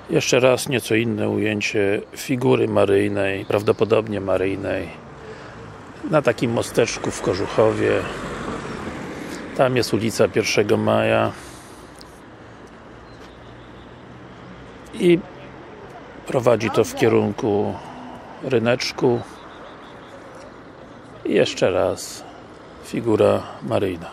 Jeszcze raz nieco inne ujęcie figury Maryjnej, prawdopodobnie Maryjnej, na takim mosteczku w Kożuchowie. Tam jest ulica 1 Maja i prowadzi to w kierunku ryneczku. I jeszcze raz figura Maryjna.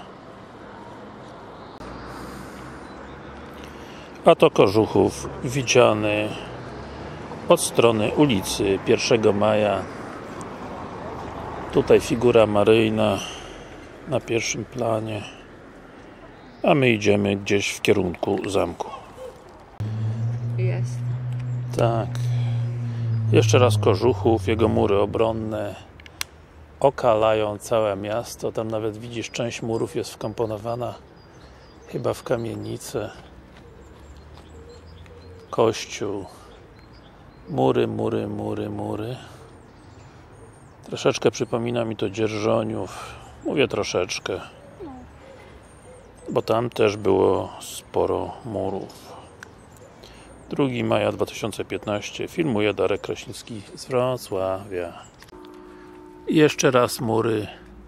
A to Kożuchów widziany od strony ulicy 1 Maja. Tutaj figura Maryjna na pierwszym planie, a my idziemy gdzieś w kierunku zamku. Jest. Tak. Jeszcze raz Kożuchów, jego mury obronne okalają całe miasto. Tam nawet widzisz, część murów jest wkomponowana chyba w kamienicę. Kościół. Mury, mury, mury, mury. Troszeczkę przypomina mi to Dzierżoniów. Mówię troszeczkę, bo tam też było sporo murów. 2 maja 2015. Filmuje Darek Kraśnicki z Wrocławia. I jeszcze raz mury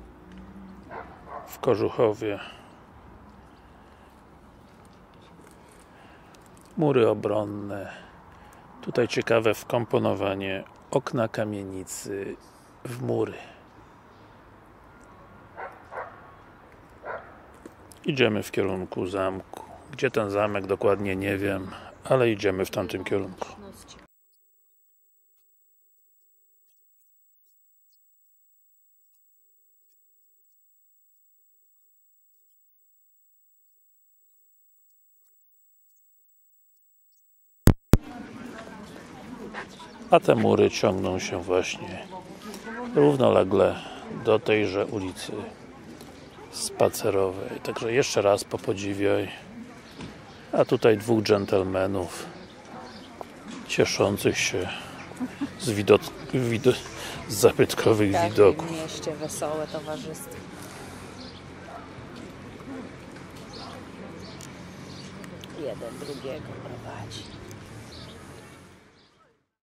w Kożuchowie. Mury obronne. Tutaj ciekawe wkomponowanie okna kamienicy w mury. Idziemy w kierunku zamku. Gdzie ten zamek dokładnie nie wiem, ale idziemy w tamtym kierunku. A te mury ciągną się właśnie równolegle do tejże ulicy Spacerowej. Także jeszcze raz popodziwiaj. A tutaj 2 dżentelmenów cieszących się z zabytkowych widoków. W mieście wesołe towarzystwo. Jeden drugiego prowadzi.